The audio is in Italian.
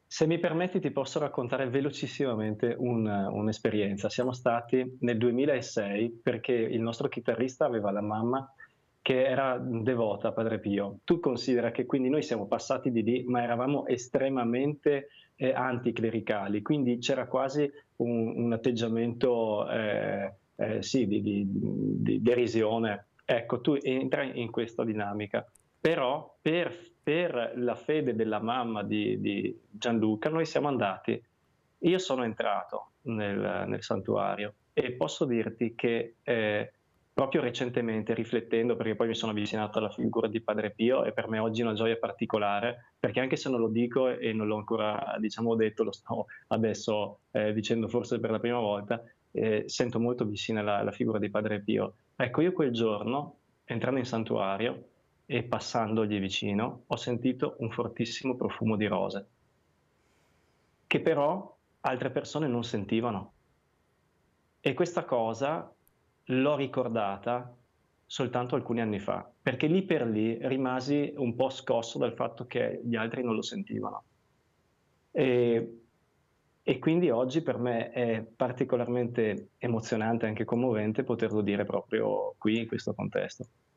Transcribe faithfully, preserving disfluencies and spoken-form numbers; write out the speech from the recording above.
Se mi permetti ti posso raccontare velocissimamente un un'esperienza. Siamo stati nel duemilasei perché il nostro chitarrista aveva la mamma che era devota a Padre Pio. Tu considera che quindi noi siamo passati di lì, ma eravamo estremamente, ehm, anticlericali, quindi c'era quasi un un atteggiamento, ehm, ehm, sì, di di di derisione. Ecco, tu entrai in questa dinamica. Però per f per la fede della mamma di di Gianluca noi siamo andati. Io sono entrato nel nel santuario e posso dirti che, ehm, proprio recentemente riflettendo, perché poi mi sono avvicinato alla figura di Padre Pio e per me oggi è una gioia particolare, perché anche se non lo dico e non l'ho ancora diciamo detto, lo sto adesso, ehm, dicendo forse per la prima volta, ehm, sento molto vicina la la figura di Padre Pio. Ecco, io quel giorno, entrando in santuario e passandogli vicino, ho sentito un fortissimo profumo di rose, che però altre persone non sentivano. E questa cosa l'ho ricordata soltanto alcuni anni fa, perché lì per lì rimasi un po' scosso dal fatto che gli altri non lo sentivano. Ehm, e quindi oggi per me è particolarmente emozionante, anche commovente, poterlo dire proprio qui in questo contesto.